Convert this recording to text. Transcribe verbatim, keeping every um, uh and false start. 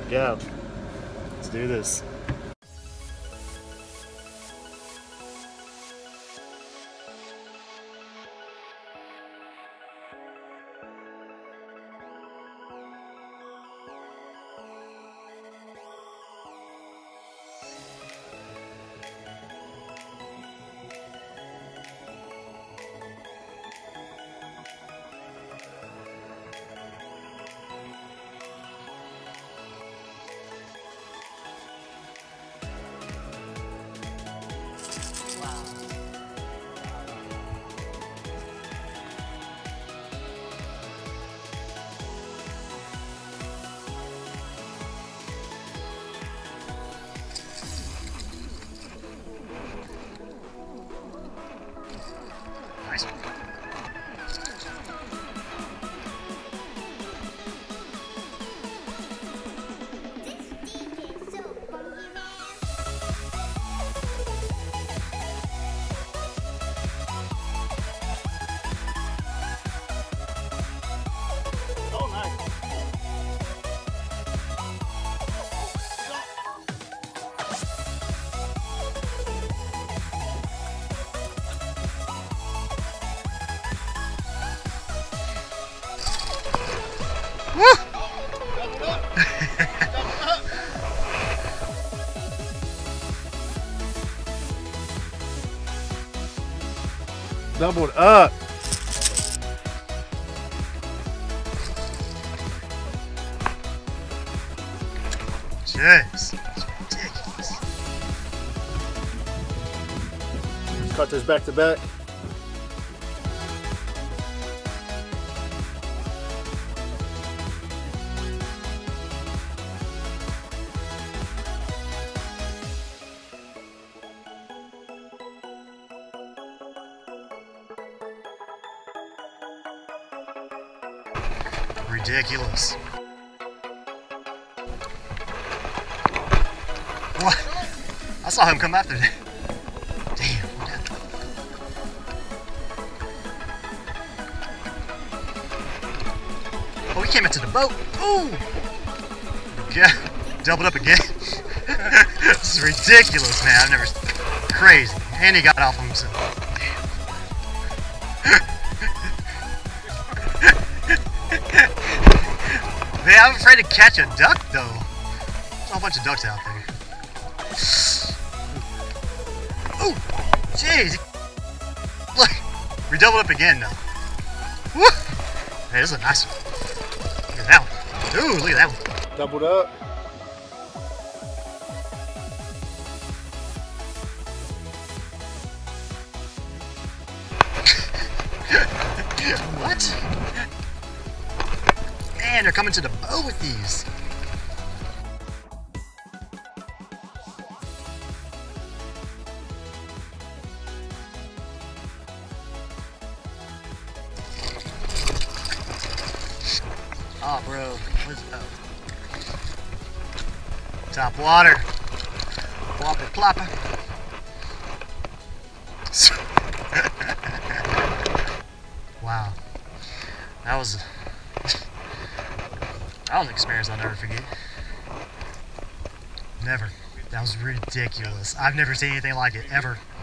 go. Let's do this. Nice. Doubled up. Jeez, it's ridiculous. Cut this back to back. Ridiculous. What? I saw him come after that. Damn. Oh, he came into the boat. Ooh. Yeah. Doubled up again. This is ridiculous, man. I've never. Crazy. And he got off of himself. Man, I'm afraid to catch a duck, though. There's a whole bunch of ducks out there. Oh, jeez. Look, we doubled up again, though. Woo! Hey, this is a nice one. Look at that one. Ooh, look at that one. Doubled up. What? Man, they're coming to the boat with these. Oh, bro. What's up? Top water. Plopper, plopper. Wow. That was... That was an experience I'll never forget. Never. That was ridiculous. I've never seen anything like it, ever.